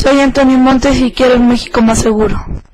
Soy Antonio Montes y quiero un México más seguro.